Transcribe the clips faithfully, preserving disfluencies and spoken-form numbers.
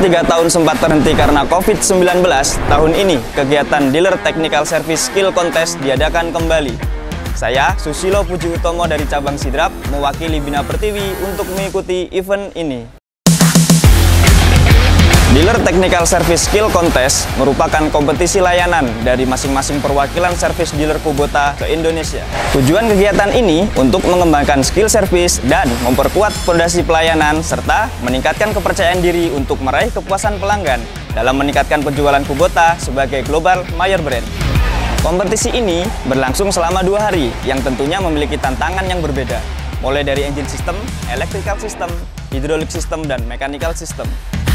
tiga tahun sempat terhenti karena COVID sembilan belas, tahun ini kegiatan Dealer Technical Service Skill Contest diadakan kembali. Saya, Susilo Puji Utomo dari cabang Sidrap, mewakili Bina Pertiwi untuk mengikuti event ini. Dealer Technical Service Skill Contest merupakan kompetisi layanan dari masing-masing perwakilan servis dealer Kubota ke Indonesia. Tujuan kegiatan ini untuk mengembangkan skill service dan memperkuat fondasi pelayanan serta meningkatkan kepercayaan diri untuk meraih kepuasan pelanggan dalam meningkatkan penjualan Kubota sebagai global mayor brand. Kompetisi ini berlangsung selama dua hari yang tentunya memiliki tantangan yang berbeda, mulai dari engine system, electrical system, hydraulic system, dan mechanical system.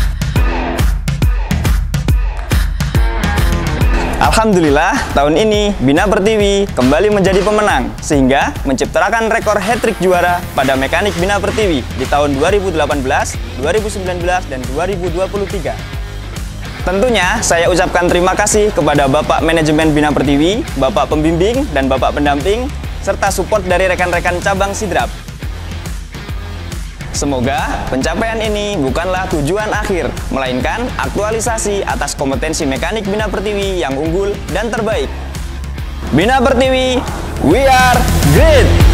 Alhamdulillah, tahun ini Bina Pertiwi kembali menjadi pemenang sehingga menciptakan rekor hat-trick juara pada mekanik Bina Pertiwi di tahun dua ribu delapan belas, dua ribu sembilan belas, dan dua ribu dua puluh tiga. Tentunya saya ucapkan terima kasih kepada Bapak Manajemen Bina Pertiwi, Bapak Pembimbing, dan Bapak Pendamping, serta support dari rekan-rekan cabang Sidrap. Semoga pencapaian ini bukanlah tujuan akhir, melainkan aktualisasi atas kompetensi mekanik Bina Pertiwi yang unggul dan terbaik. Bina Pertiwi, we are great!